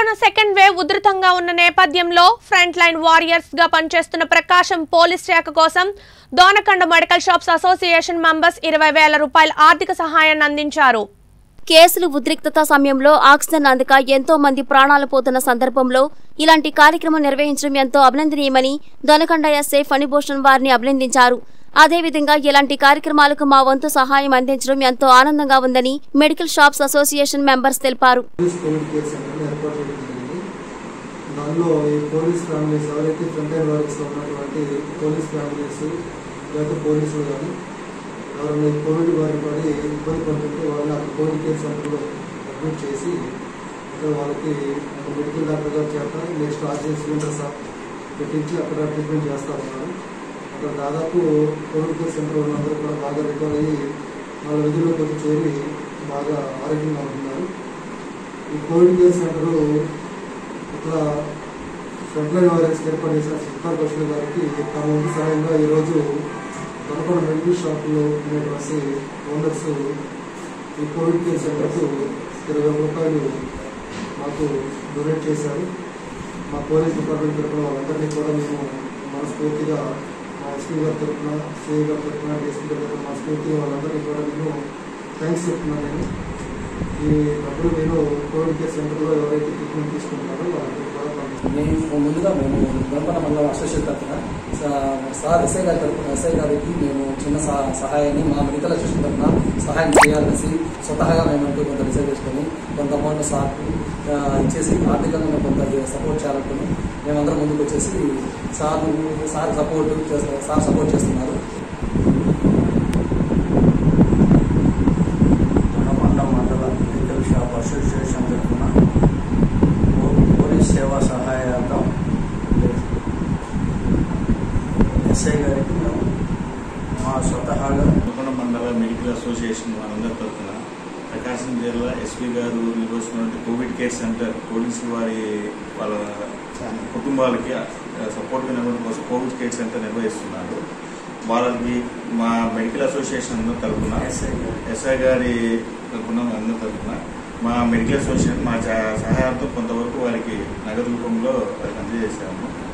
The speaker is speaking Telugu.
కరోనా సెకండ్ వేవ్ ఉధృతంగా ఉన్న నేపథ్యంలో ఫ్రంట్ లైన్ వారియర్స్ గా పనిచేస్తున్న ప్రకాశం పోలీస్ శాఖ కోసం Donakonda medical shops association members 20,000 రూపాయల ఆర్థిక సహాయాన్ని అందించారు. కేసులు ఉద్రిక్తత సమయంలో ఆక్సిజన్ అందక ఎంతో మంది ప్రాణాలు పోతున్న సందర్భంలో ఇలాంటి కార్యక్రమం నిర్వహించడం ఎంతో అభినందనీయమని దోనకొండ ఎస్ఐ ఫణిభూషణ్ వారిని అభినందించారు. అదేవిధంగా ఇలాంటి కార్యక్రమాలకు మా వంతు సహాయం అందించడం ఎంతో ఆనందంగా ఉందని మెడికల్ షాప్స్ అసోసియేషన్ మెంబర్స్ తెలిపారు. ఎవరైనా కోవిడ్ వారిని పడి ఇబ్బంది పడుతుంటే వాళ్ళని అక్కడ కోవిడ్ కేర్ సెంటర్లో అడ్మిట్ చేసి అక్కడ వాళ్ళకి మెడికల్ డాక్టర్ గారు చేత నెక్స్ట్ ఆక్సిజన్ సిలిండర్స్ పెట్టించి అక్కడ ట్రీట్మెంట్ చేస్తూ ఉన్నారు. అక్కడ దాదాపు కోవిడ్ కేర్ సెంటర్ వాళ్ళందరూ కూడా బాగా రికవర్ అయ్యి వాళ్ళ విధుల్లోకి వచ్చి చేరి బాగా ఆరోగ్యంగా ఉంటున్నారు. ఈ కోవిడ్ కేర్ సెంటరు ఇక్కడ ఫ్రంట్ లైన్ వారియర్స్కి ఏర్పాటు చేసిన సిద్ధార్థ కౌశల్ గారికి తమ వంతు సహాయంగా ఈరోజు దోనకొండ మెడికల్ షాపులో ఉన్నటువంటి ఓనర్స్ ఈ కోవిడ్ కేర్ సెంటర్కు 20,000 రూపాయలు మాకు డొనేట్ చేశారు. మా పోలీస్ డిపార్ట్మెంట్ తరఫున వాళ్ళందరినీ కూడా మేము మనస్ఫూర్తిగా మా ఎస్పీ గారి తరఫున, సిఐ గారి తరఫున, డిఎస్పీ గారి తరఫున మనస్ఫూర్తిగా వాళ్ళందరినీ కూడా నేను థ్యాంక్స్ చెప్తున్నాను. నేను ఈ డబ్బులు నేను కోవిడ్ కేర్ సెంటర్లో ఎవరైతే ట్రీట్మెంట్ తీసుకుంటున్నారో వాళ్ళకి కూడా ముందుగా మేము దోనకొండ మండలం అసోసియేషన్ తరఫున సార్ ఎస్ఐ గారికి మేము చిన్న సహాయాన్ని మా మెడికల్ అసోసియేషన్ తరఫున సహాయం చేయాలనేసి స్వతహాగా మేమంటూ కొంత డిసైడ్ చేసుకొని కొంత అమౌంట్ సార్కి ఇచ్చేసి ఆర్థికంగా కొంత సపోర్ట్ చేయాలనుకుని మేమందరం ముందుకు వచ్చేసి సార్ సపోర్ట్ చేస్తున్నారు. దోనకొండ మండల మెడికల్ షాప్ అసోసియేషన్ తరఫున పోలీస్ సేవా సహాయార్థం ఎస్ఐ గారికి మేము మా స్వతహాగా దోనకొండ మండల మెడికల్ అసోసియేషన్ వాళ్ళందరి తరఫున ప్రకాశం జిల్లా ఎస్పీ గారు నిర్వహిస్తున్నటువంటి కోవిడ్ కేర్ సెంటర్ పోలీసు వాళ్ళ కుటుంబాలకి సపోర్ట్గా నిర్వహణ కోసం కోవిడ్ కేర్ సెంటర్ నిర్వహిస్తున్నారు. వాళ్ళకి మా మెడికల్ అసోసియేషన్ అందరి తరఫున ఎస్ఐ గారి తరఫున అందరి తరఫున మా మెడికల్ అసోసియేషన్ మా సహాయంతో కొంతవరకు వారికి నగదు రూపంలో వారికి అందజేశాము.